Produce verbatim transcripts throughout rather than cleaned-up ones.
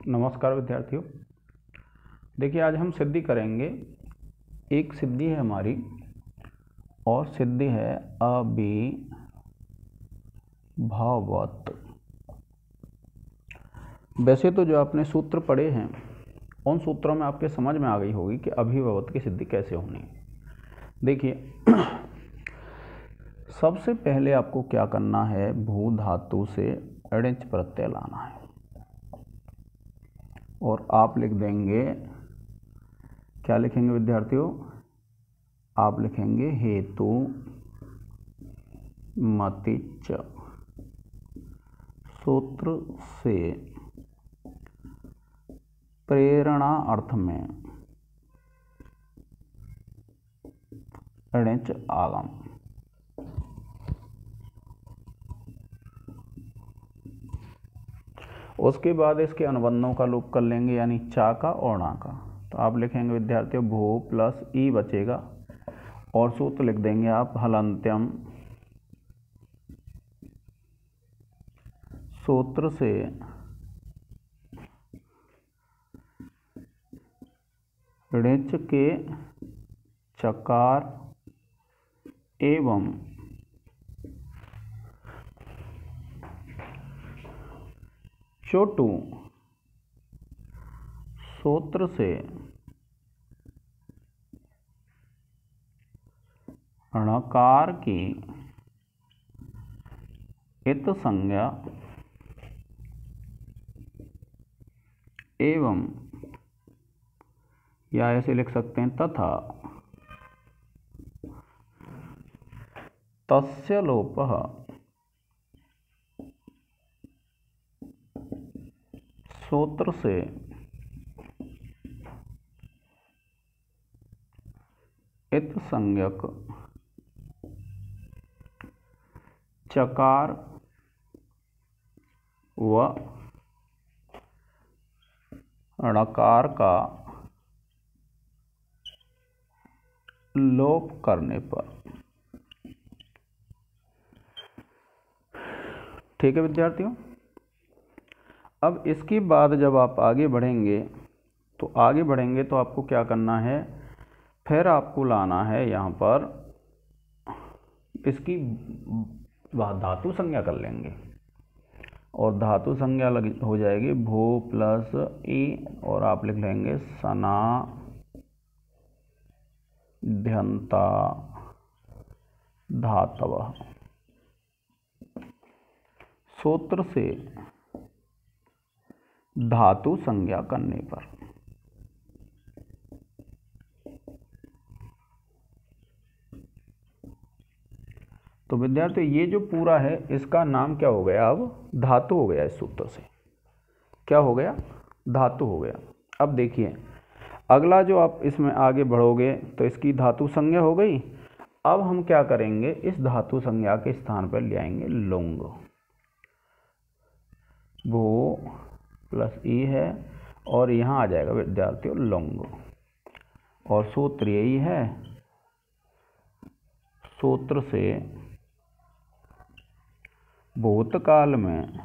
नमस्कार विद्यार्थियों। देखिए, आज हम सिद्धि करेंगे। एक सिद्धि है हमारी और सिद्धि है अभिभावत। वैसे तो जो आपने सूत्र पढ़े हैं उन सूत्रों में आपके समझ में आ गई होगी कि अभिभावत की सिद्धि कैसे होनी है। देखिए, सबसे पहले आपको क्या करना है, भू धातु से अड़िच प्रत्यय लाना है और आप लिख देंगे, क्या लिखेंगे विद्यार्थियों? आप लिखेंगे हेतु मतिच। सूत्र से प्रेरणा अर्थ में अड़िच आगम। उसके बाद इसके अनुबंधों का लोप कर लेंगे, यानी चा का और ना का। तो आप लिखेंगे विद्यार्थियों भू प्लस ई बचेगा और सूत्र लिख देंगे आप हलंत्यम। सूत्र से ऋच के चकार एवं चोटू। सूत्र से णकार की इत संज्ञा एवं, या ऐसे लिख सकते हैं तथा तस्य लोपः सूत्र से इत संज्ञक चकार व णकार का लोप करने पर। ठीक है विद्यार्थियों। अब इसके बाद जब आप आगे बढ़ेंगे तो आगे बढ़ेंगे तो आपको क्या करना है, फिर आपको लाना है यहाँ पर इसकी धातु संज्ञा कर लेंगे और धातु संज्ञा लग हो जाएगी भू प्लस ई और आप लिख लेंगे सना ध्यंता धातव। सूत्र से धातु संज्ञा करने पर। तो विद्यार्थियों, ये जो पूरा है इसका नाम क्या हो गया? अब धातु हो गया। इस सूत्र से क्या हो गया? धातु हो गया। अब देखिए, अगला जो आप इसमें आगे बढ़ोगे तो इसकी धातु संज्ञा हो गई। अब हम क्या करेंगे, इस धातु संज्ञा के स्थान पर ले आएंगे लुंग। वो प्लस ई है और यहाँ आ जाएगा विद्यार्थियों लुंग और सूत्र यही है। सूत्र से भूतकाल में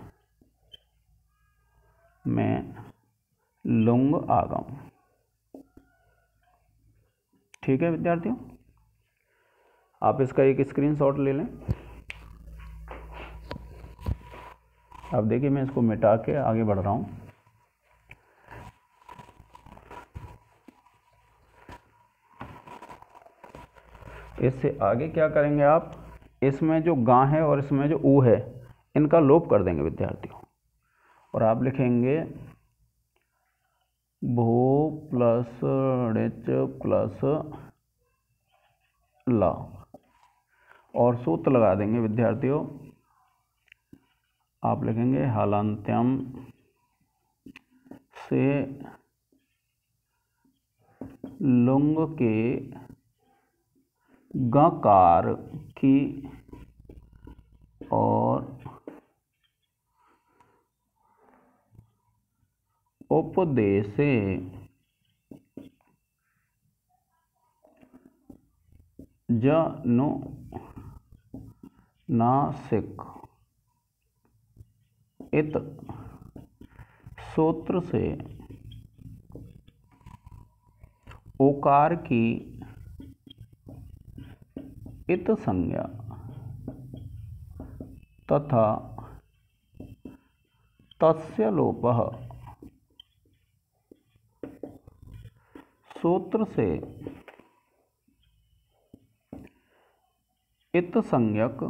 में लुंग आगम। ठीक है विद्यार्थियों, आप इसका एक स्क्रीनशॉट ले लें। अब देखिए, मैं इसको मिटा के आगे बढ़ रहा हूं। इससे आगे क्या करेंगे आप, इसमें जो गा है और इसमें जो ऊ है इनका लोप कर देंगे विद्यार्थियों और आप लिखेंगे भू प्लस ऋच प्लस ला और सूत्र लगा देंगे विद्यार्थियों। आप लिखेंगे हलंत्यम से लुंग के गकार की और उपदेशे जनु नासिक इत सूत्र से ओकार की इत संज्ञा तथा तस्य लोपः। सूत्र से इत संज्ञक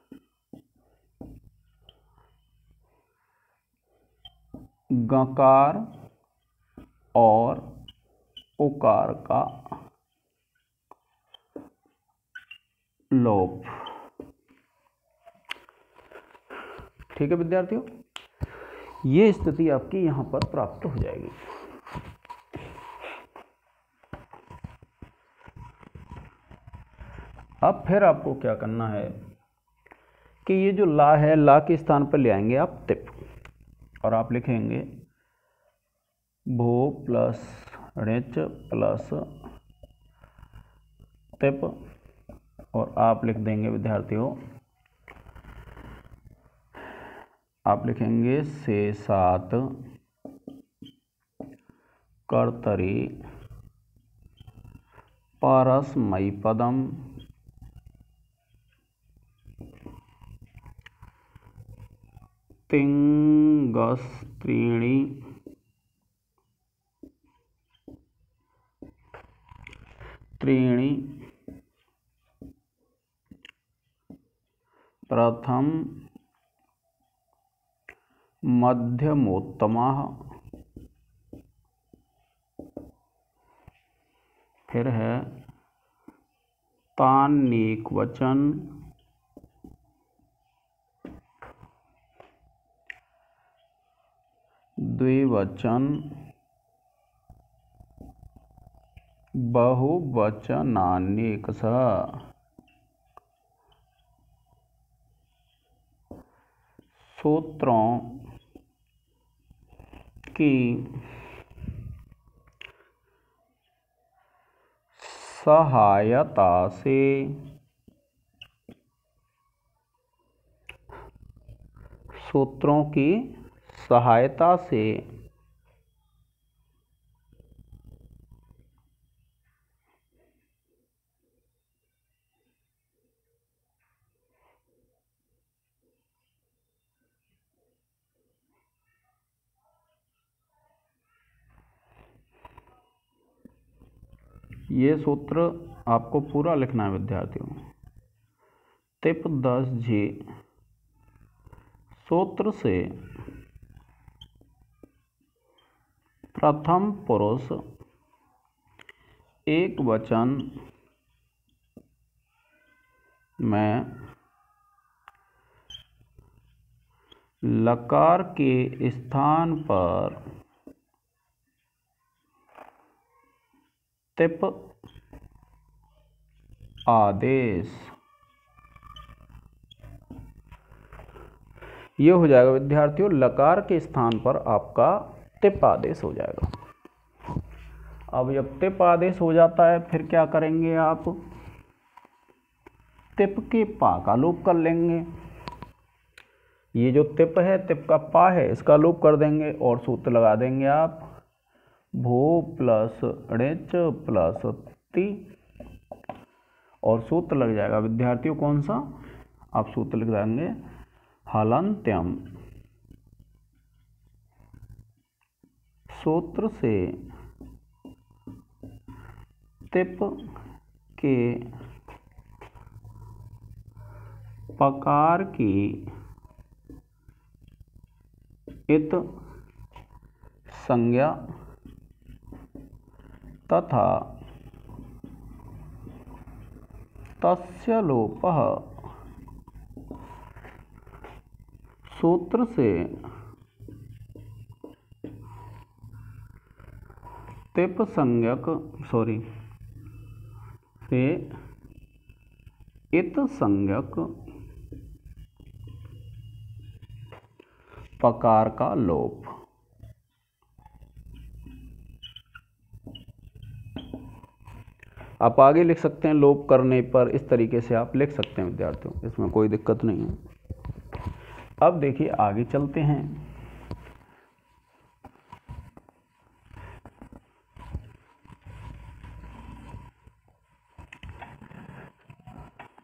गकार और उकार का लोप। ठीक है विद्यार्थियों, ये स्थिति आपकी यहां पर प्राप्त हो जाएगी। अब फिर आपको क्या करना है कि ये जो ला है, ला के स्थान पर ले आएंगे आप तिप, और आप लिखेंगे भू प्लस ऋच प्लस तिप, और आप लिख देंगे विद्यार्थियों, आप लिखेंगे से सात कर्तरी परस्मैपदम पदम तिंगस्त्रीणि त्रीणि प्रथम मध्यमोत्तमः। फिर है तान्नेकवचन द्विवचन बहुवचनान्येकशः। सूत्रों की सहायता से सूत्रों की सहायता से ये सूत्र आपको पूरा लिखना है विद्यार्थियों। तिप दस जी सूत्र से प्रथम पुरुष एक वचन में लकार के स्थान पर तिप आदेश, ये हो जाएगा विद्यार्थियों, लकार के स्थान पर आपका तिप आदेश हो जाएगा। अब जब तिप आदेश हो जाता है फिर क्या करेंगे आप, तिप के पा का लोप कर लेंगे। ये जो तिप है, तिप का पा है, इसका लोप कर देंगे और सूत्र लगा देंगे आप भू प्लस ऋच प्लस ति, और सूत्र लग जाएगा विद्यार्थियों कौन सा, आप सूत्र लिख देंगे हलन्त्यम। सूत्र से तिप के पकार की इत संज्ञा तथा तस्य लोपः। सूत्र से तिप संज्ञक सॉरी से इत संज्ञक पकार का लोप। आप आगे लिख सकते हैं लोप करने पर, इस तरीके से आप लिख सकते हैं विद्यार्थियों, इसमें कोई दिक्कत नहीं है। अब देखिए आगे चलते हैं।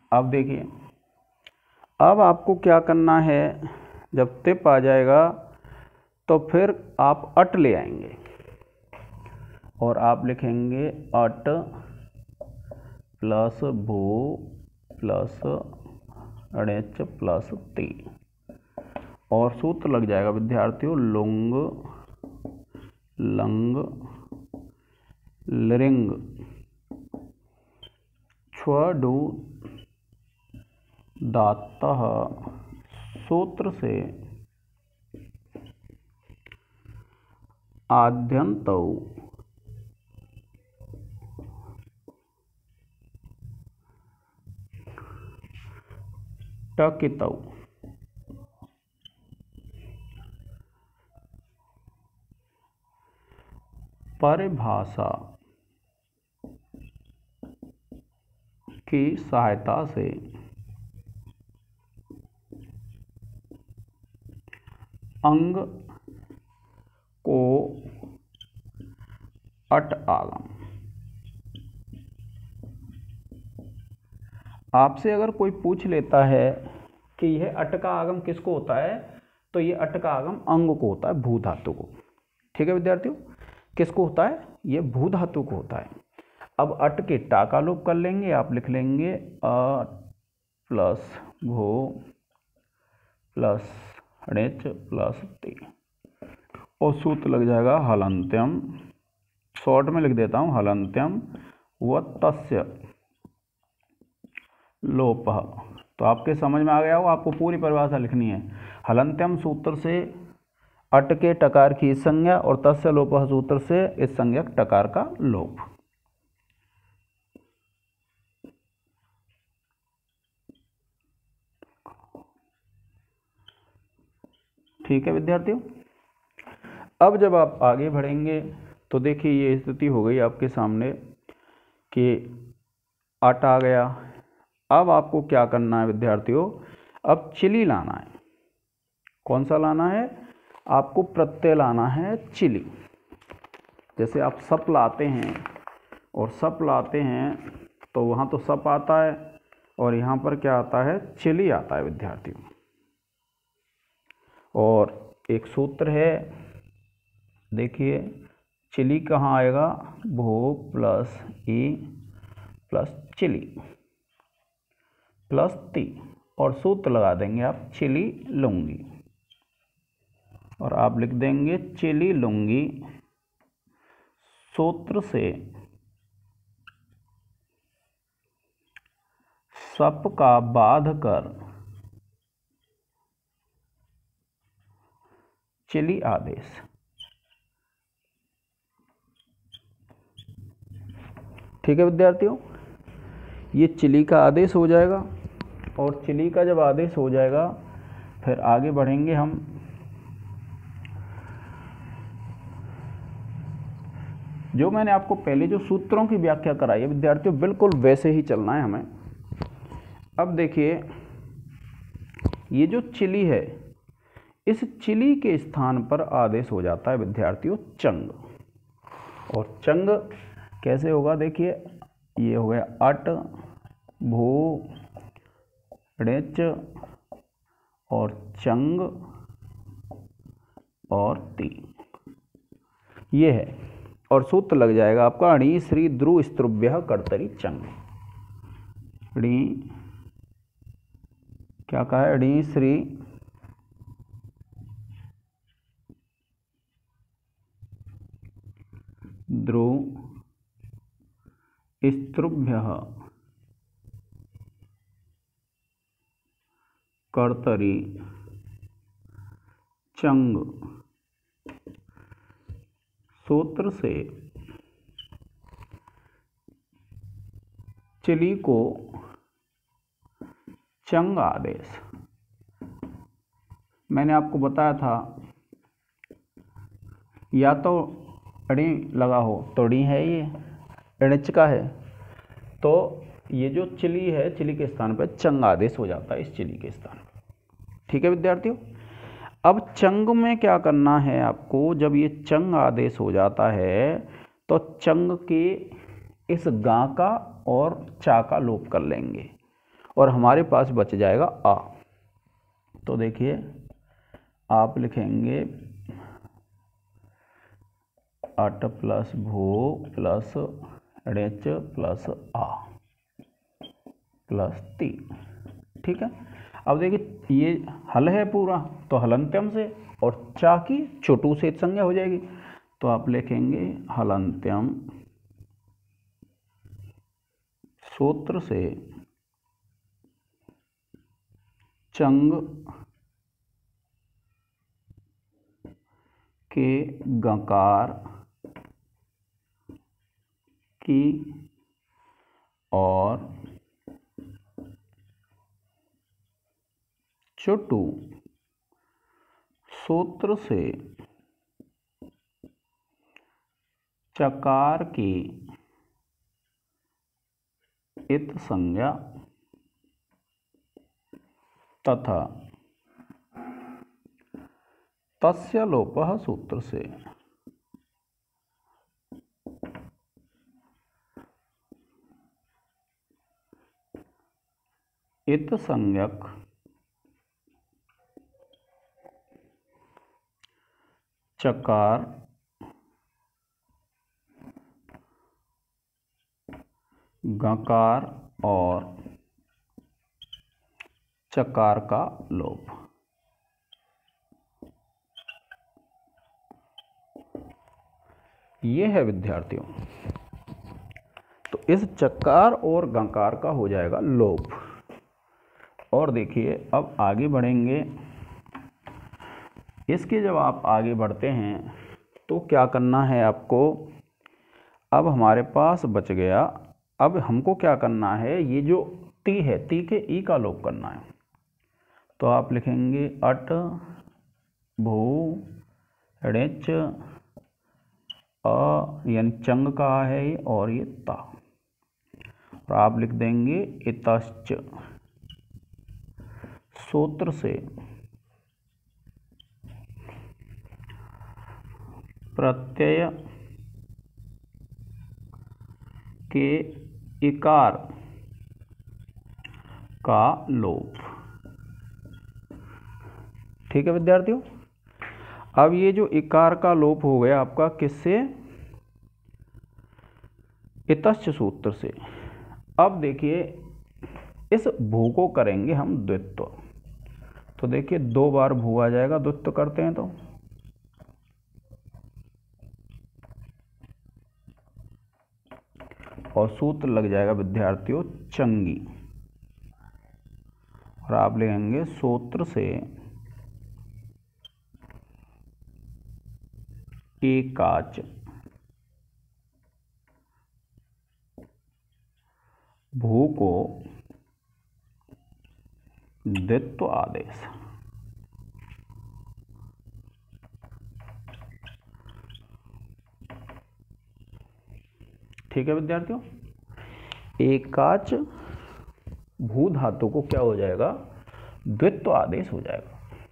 अब देखिए, अब आपको क्या करना है, जब तिप आ जाएगा तो फिर आप अट ले आएंगे और आप लिखेंगे अट प्लस भू प्लस णिच प्लस ती, और सूत्र लग जाएगा विद्यार्थियों लुंग लंग लृंग छ्वडु दातः सूत्र से आद्यन्तौ टकितौ परिभाषा की सहायता से अंग को अट आगम। आपसे अगर कोई पूछ लेता है कि यह अट का आगम किसको होता है, तो ये अट का आगम अंग को होता है, भू धातु को। ठीक है विद्यार्थियों, किसको होता है, ये भू धातु को होता है। अब अट के टा का लोप कर लेंगे, आप लिख लेंगे अ प्लस भू प्लस णिच प्लस ती, और सूत्र लग जाएगा हलन्त्यम, शॉर्ट में लिख देता हूँ हलन्त्यम व तस्य लोपः। तो आपके समझ में आ गया हो, आपको पूरी परिभाषा लिखनी है। हलन्त्यम सूत्र से अट के टकार की इस संज्ञा और तस्य लोपः सूत्र से इस संज्ञक टकार का लोप। ठीक है विद्यार्थियों, अब जब आप आगे बढ़ेंगे तो देखिए ये स्थिति हो गई आपके सामने कि अट आ गया। अब आपको क्या करना है विद्यार्थियों, अब चिली लाना है। कौन सा लाना है, आपको प्रत्यय लाना है चिली। जैसे आप सप लाते हैं और सप लाते हैं तो वहाँ तो सप आता है और यहाँ पर क्या आता है, चिली आता है विद्यार्थियों। और एक सूत्र है, देखिए चिली कहाँ आएगा, भू प्लस ई प्लस चिली प्लस ती, और सूत्र लगा देंगे आप चिली लूंगी, और आप लिख देंगे चिली लूंगी सूत्र से सप का बाध कर चिली आदेश। ठीक है विद्यार्थियों, ये चिली का आदेश हो जाएगा, और चिली का जब आदेश हो जाएगा फिर आगे बढ़ेंगे हम। जो मैंने आपको पहले जो सूत्रों की व्याख्या कराई है विद्यार्थियों, बिल्कुल वैसे ही चलना है हमें। अब देखिए ये जो चिली है, इस चिली के स्थान पर आदेश हो जाता है विद्यार्थियों चंग। और चंग कैसे होगा, देखिए ये हो गया अट भू णिच और चंग और ती, ये है। और सूत्र लग जाएगा आपका अणी श्री ध्रुव स्त्रुभ्य कर्तरी चंग। अणी क्या कहा है, अणी श्री ध्रुव स्त्रुभ्य कर्तरी चंग सूत्र से चिली को चंग आदेश। मैंने आपको बताया था या तो अड़ी लगा हो तो अड़ी है, ये णिच का है, तो ये जो चिली है चिली के स्थान पर चंग आदेश हो जाता है इस चिली के स्थान पर। ठीक है विद्यार्थियों, अब चंग में क्या करना है आपको, जब ये चंग आदेश हो जाता है तो चंग के इस गा का और चा का लोप कर लेंगे, और हमारे पास बच जाएगा आ। तो देखिए आप लिखेंगे अट प्लस भू प्लस ऋच प्लस आ प्लस तीन। ठीक है, अब देखिए ये हल है पूरा, तो हलंत्यम से और चा की छोटू से संज्ञा हो जाएगी। तो आप लिखेंगे हलंत्यम सूत्र से चंग के गकार की और चुटू सूत्र से चकार की इत संज्ञा तथा तस्य लोपः सूत्र से इत संज्ञक चकार गकार और चकार का लोप। ये है विद्यार्थियों, तो इस चकार और गकार का हो जाएगा लोप। और देखिए अब आगे बढ़ेंगे, इसके जब आप आगे बढ़ते हैं तो क्या करना है आपको। अब हमारे पास बच गया, अब हमको क्या करना है, ये जो ती है ती के ई का लोप करना है। तो आप लिखेंगे अट भू ऋच अ यानी चंग का है ये, और ये ता, और आप लिख देंगे इतश्च सूत्र से प्रत्यय के इकार का लोप। ठीक है विद्यार्थियों, अब ये जो इकार का लोप हो गया आपका किससे, इतश्च सूत्र से। अब देखिए इस भू को करेंगे हम द्वित्व, तो देखिए दो बार भू आ जाएगा, द्वित्व करते हैं तो और सूत्र लग जाएगा विद्यार्थियों चंगी, और आप लेंगे सूत्र से एकाच भू को द्वित्व आदेश। ठीक है विद्यार्थियों, एकाच भू धातु को क्या हो जाएगा, द्वित्व आदेश हो जाएगा।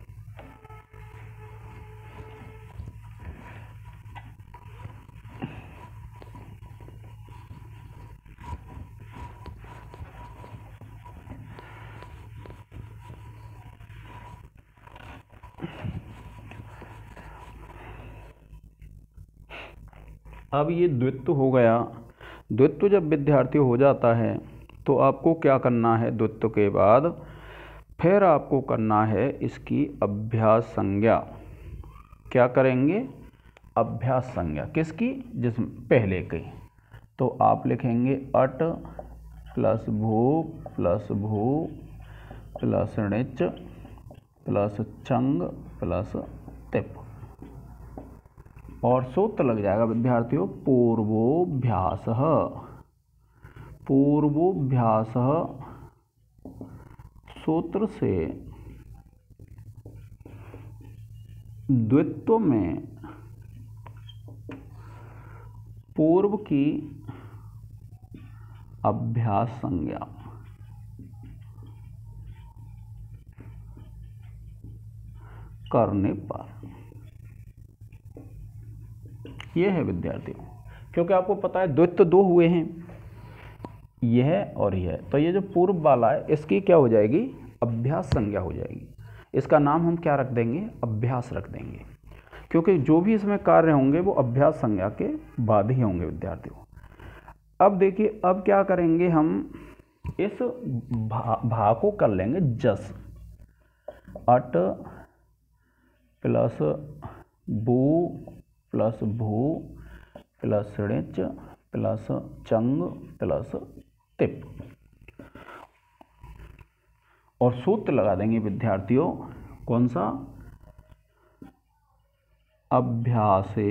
अब ये द्वित्व हो गया। द्वित्व जब विद्यार्थी हो जाता है तो आपको क्या करना है, द्वित्व के बाद फिर आपको करना है इसकी अभ्यास संज्ञा। क्या करेंगे, अभ्यास संज्ञा किसकी, जिस पहले की। तो आप लिखेंगे अट प्लस भू प्लस भू प्लस णिच प्लस चंग प्लस तिप, और सूत्र लग जाएगा विद्यार्थियों पूर्वोभ्यास। पूर्वोभ्यास सूत्र से द्वित्व में पूर्व की अभ्यास संज्ञा। करने पर यह है विद्यार्थियों, क्योंकि आपको पता है द्वित्व दो हुए हैं, यह और यह, तो ये जो पूर्व वाला है इसकी क्या हो जाएगी, अभ्यास संज्ञा हो जाएगी। इसका नाम हम क्या रख देंगे, अभ्यास रख देंगे, क्योंकि जो भी इसमें कार्य होंगे वो अभ्यास संज्ञा के बाद ही होंगे विद्यार्थियों। अब देखिए, अब क्या करेंगे हम, इस भा, भा को कर लेंगे जस, अट प्लस बू प्लस भू प्लस ऋच प्लस चंग प्लस तिप, और सूत्र लगा देंगे विद्यार्थियों, कौन सा, अभ्यासे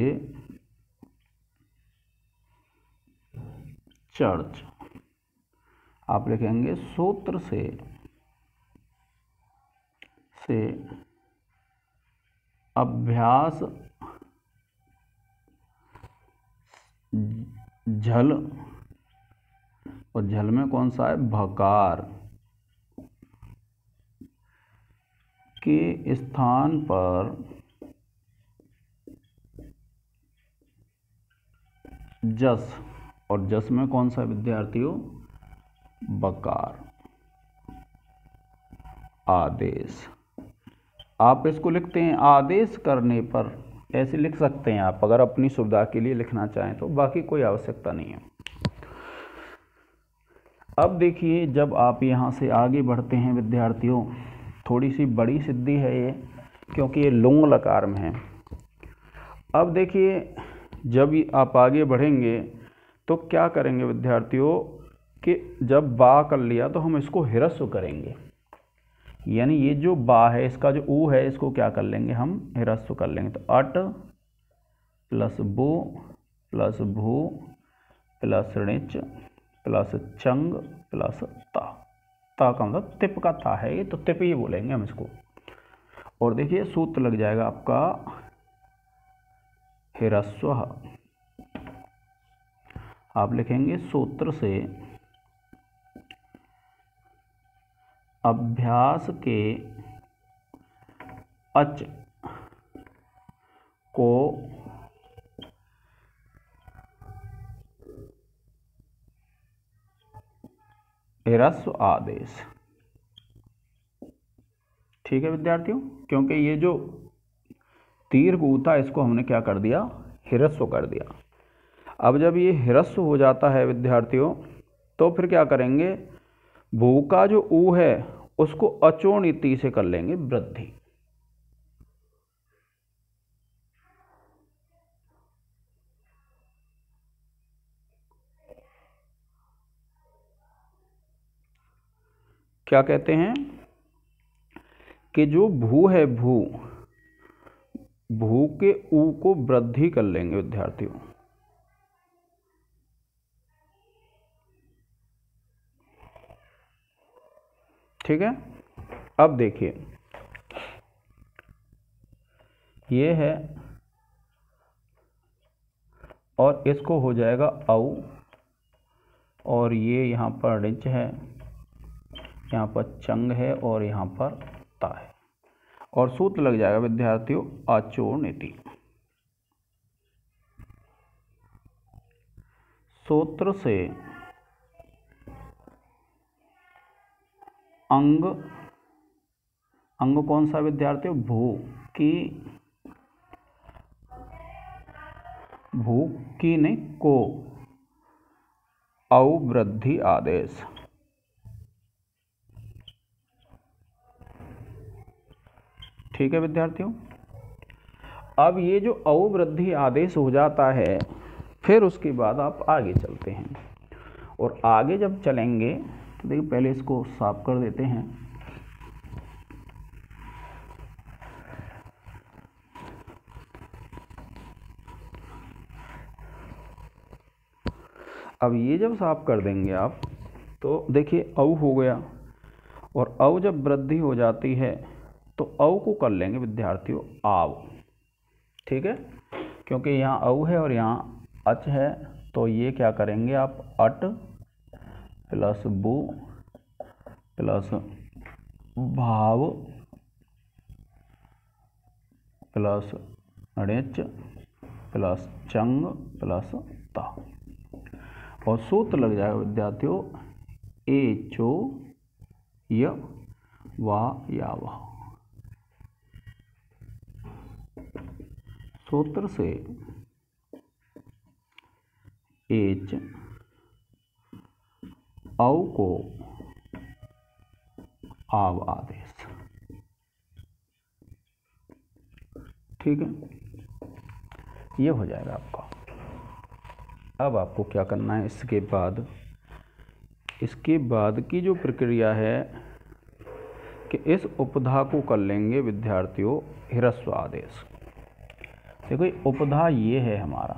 चर्च। आप लिखेंगे सूत्र से से अभ्यास झल, और झल में कौन सा है, भकार के स्थान पर जस, और जस में कौन सा विद्यार्थियों, बकार, आदेश। आप इसको लिखते हैं आदेश करने पर, ऐसे लिख सकते हैं आप अगर अपनी सुविधा के लिए लिखना चाहें तो, बाकी कोई आवश्यकता नहीं है। अब देखिए, जब आप यहाँ से आगे बढ़ते हैं विद्यार्थियों, थोड़ी सी बड़ी सिद्धि है ये, क्योंकि ये लुंग लकार में है। अब देखिए, जब आप आगे बढ़ेंगे तो क्या करेंगे विद्यार्थियों, कि जब बा कर लिया तो हम इसको ह्रस्व करेंगे, यानी ये जो बा है इसका जो ऊ है इसको क्या कर लेंगे, हम ह्रस्व कर लेंगे। तो अट प्लस बो प्लस भू प्लस ऋच प्लस चंग प्लस ता, ता का मतलब तिप का ता है ये, तो तिप ही बोलेंगे हम इसको। और देखिए सूत्र लग जाएगा आपका ह्रस्व, आप लिखेंगे सूत्र से अभ्यास के अच को ह्रस्व आदेश। ठीक है विद्यार्थियों, क्योंकि ये जो दीर्घ ऊ था इसको हमने क्या कर दिया, ह्रस्व कर दिया। अब जब ये ह्रस्व हो जाता है विद्यार्थियों, तो फिर क्या करेंगे, भू का जो ऊ है उसको अचोण इति से कर लेंगे वृद्धि। क्या कहते हैं कि जो भू है, भू भू के ऊ को वृद्धि कर लेंगे विद्यार्थियों। ठीक है, अब देखिए ये है, और इसको हो जाएगा औ, और ये यहाँ पर ऋच है, यहाँ पर चंग है, और यहाँ पर ता है, और सूत्र लग जाएगा विद्यार्थियों अचोण इति। सूत्र से अंग, अंग कौन सा विद्यार्थियों, भू की, भू की नहीं को अवृद्धि आदेश। ठीक है विद्यार्थियों, अब ये जो अवृद्धि आदेश हो जाता है, फिर उसके बाद आप आगे चलते हैं, और आगे जब चलेंगे तो देखिए पहले इसको साफ कर देते हैं। अब ये जब साफ कर देंगे आप, तो देखिए औ हो गया, और औ जब वृद्धि हो जाती है तो औ को कर लेंगे विद्यार्थियों आव। ठीक है, क्योंकि यहाँ औ है और यहाँ अच है, तो ये क्या करेंगे आप, अट प्लस बु प्लस भाव प्लस ऋच प्लस चंग प्लस ता, और सूत्र लग जाएगा विद्यार्थियों ए चो य वा या वह। सूत्र से एच औ को आव आदेश। ठीक है, ये हो जाएगा आपका। अब आपको क्या करना है, इसके बाद इसके बाद की जो प्रक्रिया है कि इस उपधा को कर लेंगे विद्यार्थियों ह्रस्व आदेश। देखो उपधा ये है हमारा,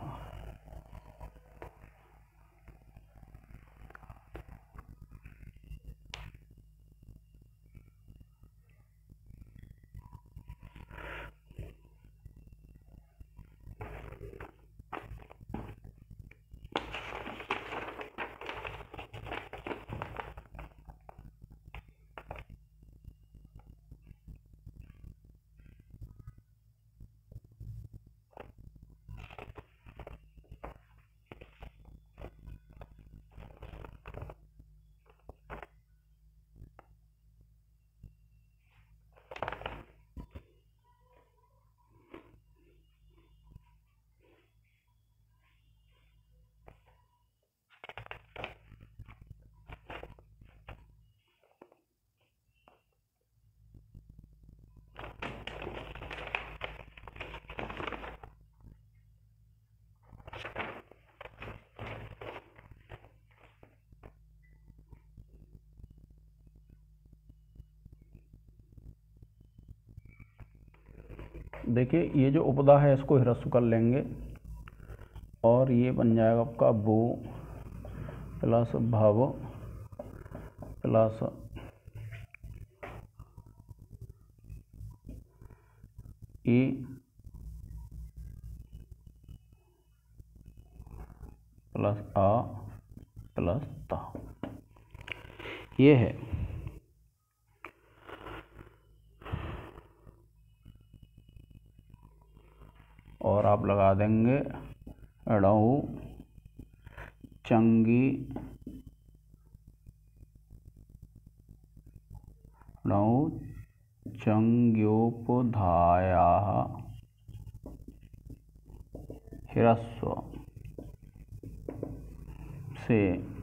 देखिए ये जो उपधा है इसको ह्रस्व कर लेंगे और ये बन जाएगा आपका भू प्लस भव प्लस ई प्लस आ प्लस ता, ये है। और आप लगा देंगे अड़ऊ चंगी अड़ऊ चंग्योपधाया ह्रस्व से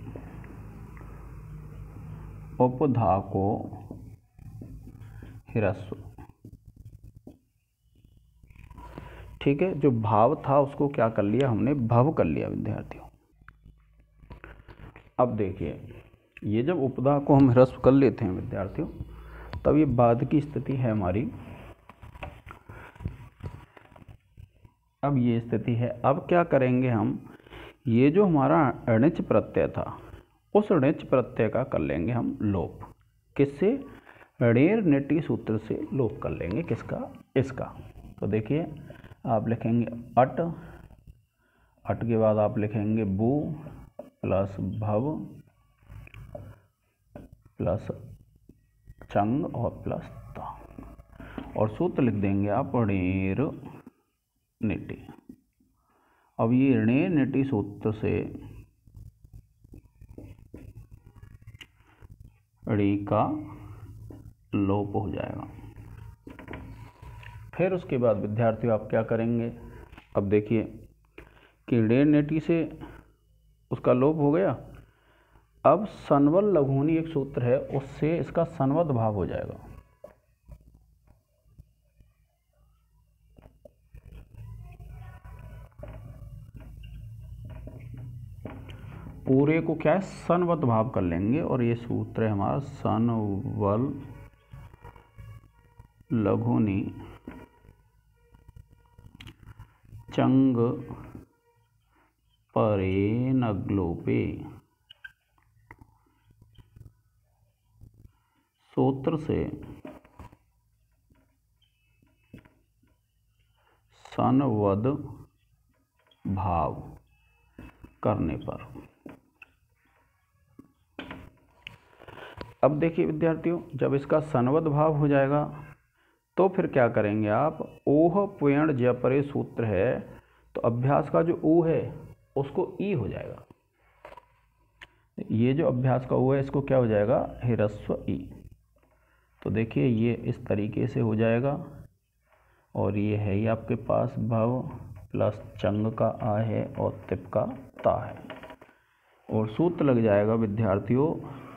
उपधा को ह्रस्व। ठीक है, जो भाव था उसको क्या कर लिया हमने, भव कर लिया विद्यार्थियों। अब देखिए ये जब उपधा को हम ह्रस्व कर लेते हैं विद्यार्थियों, तब ये बाद की स्थिति है हमारी। अब ये स्थिति है, अब क्या करेंगे हम, ये जो हमारा अणिच प्रत्यय था उस अणिच प्रत्यय का कर लेंगे हम लोप। किससे, णेर निटी सूत्र से लोप कर लेंगे। किसका, इसका। तो देखिए आप लिखेंगे अट, अट के बाद आप लिखेंगे बू प्लस भव प्लस चंग और प्लस ता, और सूत्र लिख देंगे आप णेर निटी। अब ये णेर निटी सूत्र से ड़ी का लोप हो जाएगा। फिर उसके बाद विद्यार्थियों आप क्या करेंगे, अब देखिए कि णेर निटी से उसका लोप हो गया। अब सनवल लघुनी एक सूत्र है, उससे इसका सनवद भाव हो जाएगा। पूरे को क्या है, सनवद भाव कर लेंगे, और ये सूत्र है हमारा सनवल लघुनी चंग परे नग्लोपे। सूत्र से सनवद भाव करने पर। अब देखिए विद्यार्थियों, जब इसका सनवद भाव हो जाएगा तो फिर क्या करेंगे आप, ओह पुयण जपरे सूत्र है, तो अभ्यास का जो ओ है उसको ई हो जाएगा। ये जो अभ्यास का हुआ है इसको क्या हो जाएगा, ह्रस्व ई। तो देखिए ये इस तरीके से हो जाएगा, और ये है ही आपके पास भव प्लस चंग का आ है और तिप का ता है, और सूत्र लग जाएगा विद्यार्थियों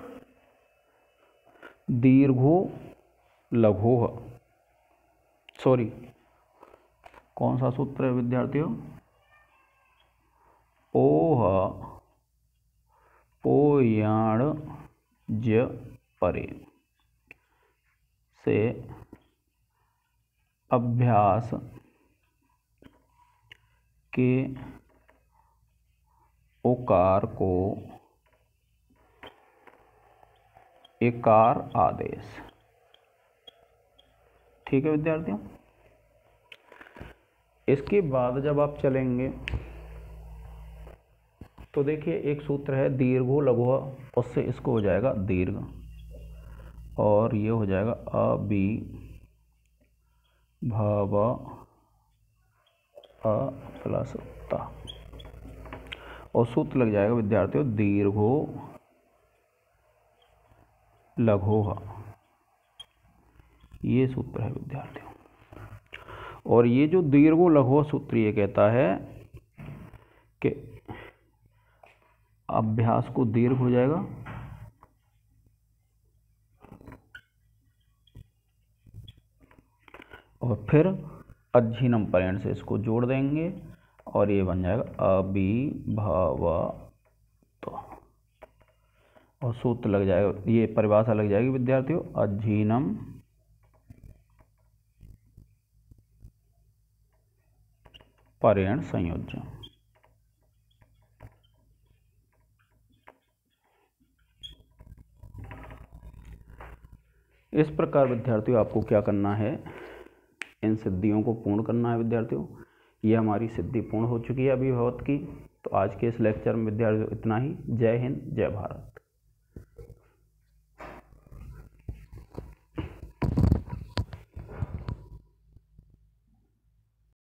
दीर्घो लघोह। सॉरी, कौन सा सूत्र है विद्यार्थियों, ओह पोयाण ज परे से अभ्यास के ओकार को एकार आदेश। ठीक है विद्यार्थियों, इसके बाद जब आप चलेंगे तो देखिए एक सूत्र है दीर्घो लघु, उससे इसको हो जाएगा दीर्घ, और ये हो जाएगा अबी भव अ प्लस ता, और सूत्र लग जाएगा विद्यार्थियों दीर्घो लघोह। ये सूत्र है विद्यार्थियों, और ये जो दीर्घो लघोह सूत्र ये कहता है कि अभ्यास को दीर्घ हो जाएगा और फिर अज्जीनम पर्यंत से इसको जोड़ देंगे, और ये बन जाएगा अभिभवत, और सूत्र लग जाएगा, ये परिभाषा लग जाएगी विद्यार्थियों अज्जीनम पर्यंत संयोजन। इस प्रकार विद्यार्थियों आपको क्या करना है, इन सिद्धियों को पूर्ण करना है विद्यार्थियों। ये हमारी सिद्धि पूर्ण हो चुकी है अभिभवत की। तो आज के इस लेक्चर में विद्यार्थियों इतना ही। जय हिंद, जय भारत।